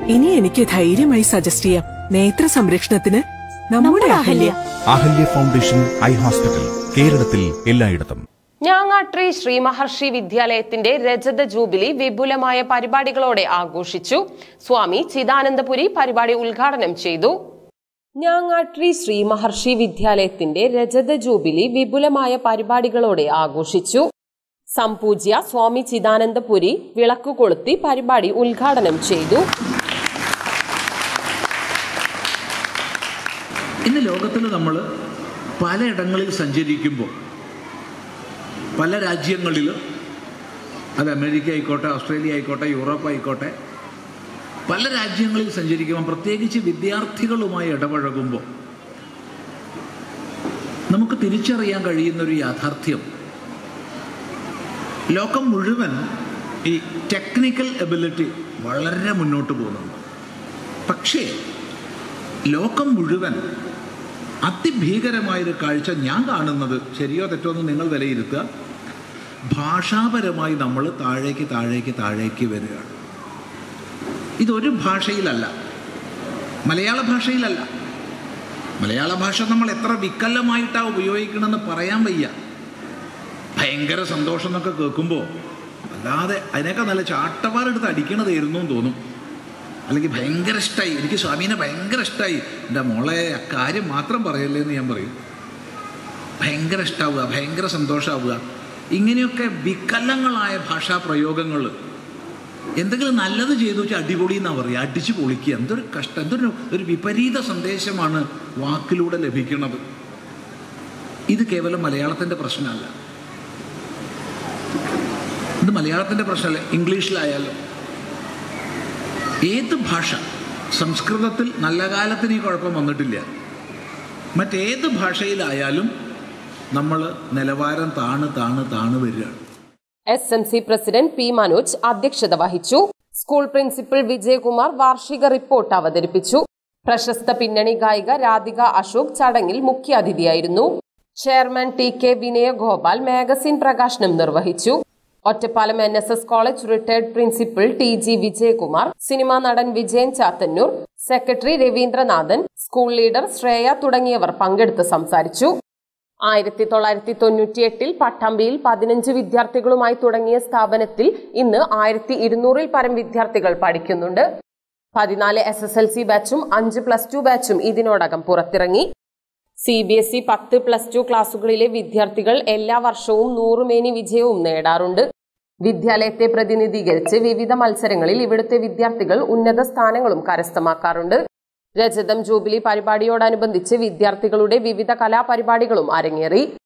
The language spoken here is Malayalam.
ഇനി എനിക്ക് ധൈര്യമായി സജസ്റ്റ് ചെയ്യാം. നേത്ര സംരക്ഷണത്തിന് നമ്മുടെ Ahalya. Ahalya foundation eye hospital, കേരളത്തിൽ എല്ലായിടത്തും. ഞാങ്ങാട്രി ശ്രീ മഹർഷി വിദ്യാലയത്തിന്റെ രജത ജൂബിലി വിപുലമായ പരിപാടികളോടെ ആഘോഷിച്ചു. സ്വാമി ചിദാനന്ദപുരി പരിപാടി ഉദ്ഘാടനം ചെയ്തു. ഞാങ്ങാട്രി ശ്രീ മഹർഷി വിദ്യാലയത്തിന്റെ രജത ജൂബിലി വിപുലമായ പരിപാടികളോടെ ആഘോഷിച്ചു. സംപൂജ്യ സ്വാമി ചിദാനന്ദപുരി വിളക്കു കൊളുത്തി പരിപാടി ഉദ്ഘാടനം ചെയ്തു. ഇന്ന് ലോകത്തിൽ നമ്മൾ പലയിടങ്ങളിൽ സഞ്ചരിക്കുമ്പോൾ, പല രാജ്യങ്ങളിൽ, അത് അമേരിക്ക ആയിക്കോട്ടെ, ഓസ്ട്രേലിയ ആയിക്കോട്ടെ, യൂറോപ്പ് ആയിക്കോട്ടെ, പല രാജ്യങ്ങളിൽ സഞ്ചരിക്കുമ്പോൾ, പ്രത്യേകിച്ച് വിദ്യാർത്ഥികളുമായി ഇടപഴകുമ്പോൾ നമുക്ക് തിരിച്ചറിയാൻ കഴിയുന്നൊരു യാഥാർത്ഥ്യം, ലോകം മുഴുവൻ ഈ ടെക്നിക്കൽ എബിലിറ്റി വളരെ മുന്നോട്ട് പോകുന്നുണ്ട്. പക്ഷേ ലോകം മുഴുവൻ അതിഭീകരമായൊരു കാഴ്ച ഞാൻ കാണുന്നത്, ശരിയോ തെറ്റോ എന്ന് നിങ്ങൾ വിലയിരുത്തുക, ഭാഷാപരമായി നമ്മൾ താഴേക്ക് താഴേക്ക് താഴേക്ക് വരികയാണ്. ഇതൊരു ഭാഷയിലല്ല, മലയാള ഭാഷയിലല്ല. മലയാള ഭാഷ നമ്മൾ എത്ര വിക്കലമായിട്ടാണ് ഉപയോഗിക്കണമെന്ന് പറയാൻ വയ്യ. ഭയങ്കര സന്തോഷം എന്നൊക്കെ കേൾക്കുമ്പോൾ അല്ലാതെ അതിനേക്കാൾ നല്ല ചാട്ടവാറെടുത്ത് അടിക്കണതായിരുന്നു എന്ന് തോന്നും. അല്ലെങ്കിൽ ഭയങ്കര ഇഷ്ടമായി, എനിക്ക് സ്വാമീനെ ഭയങ്കര ഇഷ്ടമായി, എൻ്റെ മോളെ അക്കാര്യം മാത്രം പറയല്ലേ എന്ന് ഞാൻ പറയും. ഭയങ്കര ഇഷ്ടമാവുക, ഭയങ്കര സന്തോഷമാവുക, ഇങ്ങനെയൊക്കെ വികലങ്ങളായ ഭാഷാ പ്രയോഗങ്ങൾ. എന്തെങ്കിലും നല്ലത് ചെയ്തു വെച്ചാൽ അടിപൊളി എന്നാണ് പറയുക, അടിച്ചു പൊളിക്കുക. എന്തൊരു കഷ്ടം, ഒരു വിപരീത സന്ദേശമാണ് വാക്കിലൂടെ ലഭിക്കുന്നത്. ഇത് കേവലം മലയാളത്തിൻ്റെ പ്രശ്നമല്ല, ഇത് മലയാളത്തിൻ്റെ പ്രശ്നമല്ല, ഇംഗ്ലീഷിലായാലും ഏത് ഭാഷ, സംസ്കൃതത്തിൽ നല്ല കാലത്തിന് ഈ കുഴപ്പം വന്നിട്ടില്ല, മറ്റേത് ഭാഷയിലായാലും നമ്മൾ നിലവാരം താണു വരികയാണ്. SMC പ്രസിഡന്റ് പി മനോജ് അധ്യക്ഷത വഹിച്ചു. സ്കൂൾ പ്രിൻസിപ്പൽ വിജയകുമാർ വാർഷിക റിപ്പോർട്ട് അവതരിപ്പിച്ചു. പ്രശസ്ത പിന്നണി ഗായിക രാധിക അശോക് ചടങ്ങിൽ മുഖ്യാതിഥിയായിരുന്നു. ചെയർമാൻ TK വിനയഗോപാൽ മാഗസിൻ പ്രകാശനം നിർവഹിച്ചു. Ottapalam NSS college retired principal TG Vijayakumar, cinema നടൻ Vijayan Chathannoor, secretary Ravindranathan, school leader Shreya തുടങ്ങിയവർ പങ്കെടുത്ത് സംസാരിച്ചു. 1998 പട്ടാമ്പിയിൽ 15 വിദ്യാർത്ഥികളുമായി തുടങ്ങിയ സ്ഥാപനത്തിൽ ഇന്ന് 1200-ൽ പരം വിദ്യാർത്ഥികൾ പഠിക്കുന്നുണ്ട്. 14 SSLC ബാച്ചും 5 +2 ബാച്ചും ഇതിനോടകം പുറത്തിറങ്ങി. CBSE 10+2 ക്ലാസുകളിലെ വിദ്യാർത്ഥികൾ എല്ലാ വർഷവും 100 മേനി വിജയവും നേടാറുണ്ട്. വിദ്യാലയത്തെ പ്രതിനിധീകരിച്ച് വിവിധ മത്സരങ്ങളിൽ ഇവിടുത്തെ വിദ്യാർത്ഥികൾ ഉന്നത സ്ഥാനങ്ങളും കരസ്ഥമാക്കാറുണ്ട്. രജതം ജൂബിലി പരിപാടിയോടനുബന്ധിച്ച് വിദ്യാർത്ഥികളുടെ വിവിധ കലാപരിപാടികളും അരങ്ങേറി.